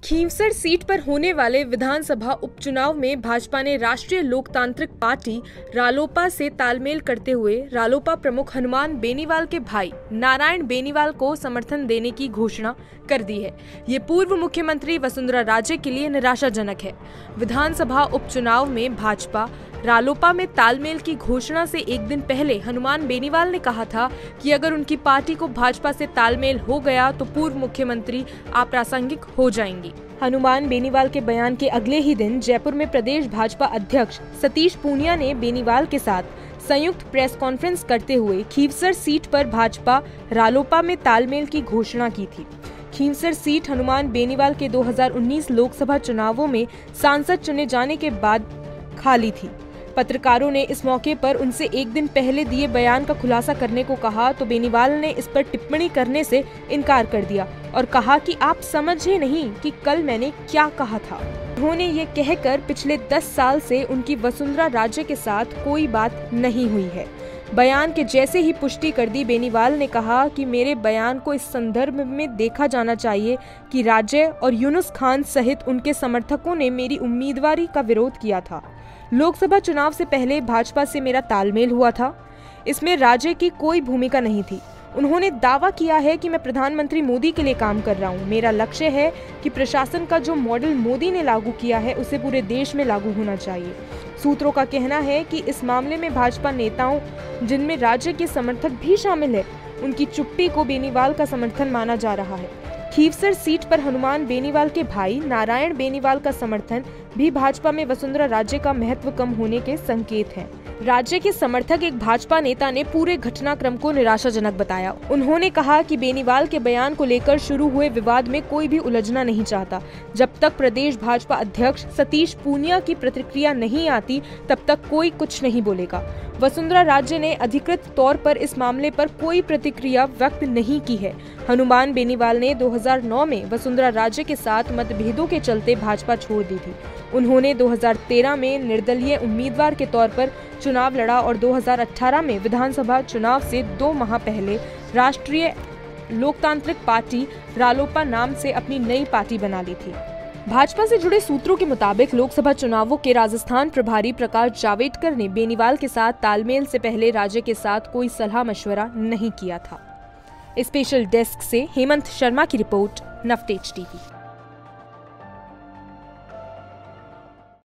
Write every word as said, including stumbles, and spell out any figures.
Khinvsar seat पर होने वाले विधानसभा उपचुनाव में भाजपा ने राष्ट्रीय लोकतांत्रिक पार्टी रालोपा से तालमेल करते हुए रालोपा प्रमुख हनुमान बेनीवाल के भाई नारायण बेनीवाल को समर्थन देने की घोषणा कर दी है। ये पूर्व मुख्यमंत्री वसुंधरा राजे के लिए निराशाजनक है। विधानसभा उपचुनाव में भाजपा रालोपा में तालमेल की घोषणा से एक दिन पहले हनुमान बेनीवाल ने कहा था कि अगर उनकी पार्टी को भाजपा से तालमेल हो गया तो पूर्व मुख्यमंत्री अप्रासंगिक हो जाएंगी। हनुमान बेनीवाल के बयान के अगले ही दिन जयपुर में प्रदेश भाजपा अध्यक्ष सतीश पूनिया ने बेनीवाल के साथ संयुक्त प्रेस कॉन्फ्रेंस करते हुए खींवसर सीट पर भाजपा रालोपा में तालमेल की घोषणा की थी। खींवसर सीट हनुमान बेनीवाल के दो हज़ार उन्नीस लोकसभा चुनावों में सांसद चुने जाने के बाद खाली थी। पत्रकारों ने इस मौके पर उनसे एक दिन पहले दिए बयान का खुलासा करने को कहा तो बेनीवाल ने इस पर टिप्पणी करने से इनकार कर दिया और कहा कि आप समझे नहीं कि कल मैंने क्या कहा था। उन्होंने ये कहकर पिछले दस साल से उनकी वसुंधरा राजे के साथ कोई बात नहीं हुई है। बयान के जैसे ही पुष्टि कर दी, बेनीवाल ने कहा कि मेरे बयान को इस संदर्भ में देखा जाना चाहिए कि राजे और यूनुस खान सहित उनके समर्थकों ने मेरी उम्मीदवारी का विरोध किया था। लोकसभा चुनाव से पहले भाजपा से मेरा तालमेल हुआ था। इसमें राजे की कोई भूमिका नहीं थी। उन्होंने दावा किया है कि मैं प्रधानमंत्री मोदी के लिए काम कर रहा हूं। मेरा लक्ष्य है कि प्रशासन का जो मॉडल मोदी ने लागू किया है उसे पूरे देश में लागू होना चाहिए। सूत्रों का कहना है कि इस मामले में भाजपा नेताओं, जिनमें राज्य के समर्थक भी शामिल है, उनकी चुप्पी को बेनीवाल का समर्थन माना जा रहा है। खींवसर सीट पर हनुमान बेनीवाल के भाई नारायण बेनीवाल का समर्थन भी भाजपा में वसुंधरा राजे का महत्व कम होने के संकेत हैं। राज्य के समर्थक एक भाजपा नेता ने पूरे घटनाक्रम को निराशाजनक बताया। उन्होंने कहा कि बेनीवाल के बयान को लेकर शुरू हुए विवाद में कोई भी उलझना नहीं चाहता। जब तक प्रदेश भाजपा अध्यक्ष सतीश पूनिया की प्रतिक्रिया नहीं आती तब तक कोई कुछ नहीं बोलेगा। वसुंधरा राजे ने अधिकृत तौर पर इस मामले पर कोई प्रतिक्रिया व्यक्त नहीं की है। हनुमान बेनीवाल ने दो हज़ार नौ में वसुंधरा राजे के साथ मतभेदों के चलते भाजपा छोड़ दी थी। उन्होंने दो हज़ार तेरह में निर्दलीय उम्मीदवार के तौर पर चुनाव लड़ा और दो हज़ार अठारह में विधानसभा चुनाव से दो माह पहले राष्ट्रीय लोकतांत्रिक पार्टी रालोपा नाम से अपनी नई पार्टी बना ली थी। भाजपा से जुड़े सूत्रों के मुताबिक लोकसभा चुनावों के राजस्थान प्रभारी प्रकाश जावड़ेकर ने बेनीवाल के साथ तालमेल से पहले राज्य के साथ कोई सलाह मशवरा नहीं किया था। स्पेशल डेस्क से हेमंत शर्मा की रिपोर्ट, नवतेज टीवी।